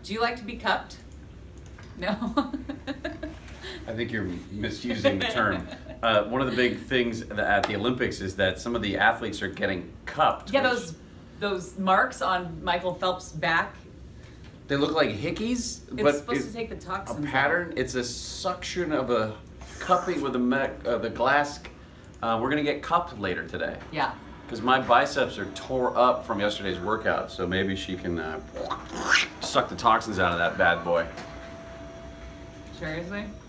Do you like to be cupped? No. I think you're misusing the term. One of the big things at the Olympics is that some of the athletes are getting cupped. Yeah, those marks on Michael Phelps' back. They look like hickeys, It's but supposed to take the toxins a pattern. It's a suction of a cupping with the glass. We're gonna get cupped later today. Yeah. Because my biceps are tore up from yesterday's workout, so maybe she can suck the toxins out of that bad boy. Seriously?